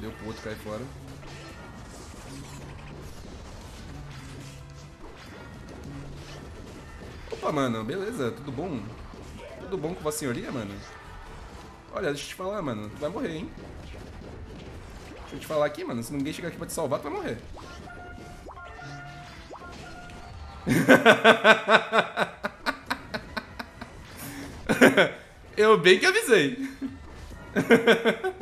deu pro outro cair fora. Opa, mano, beleza, tudo bom? Tudo bom com Vossa Senhoria, mano? Olha, deixa eu te falar, mano, tu vai morrer, hein? Deixa eu te falar aqui, mano, se ninguém chegar aqui pra te salvar, tu vai morrer. Eu bem que avisei.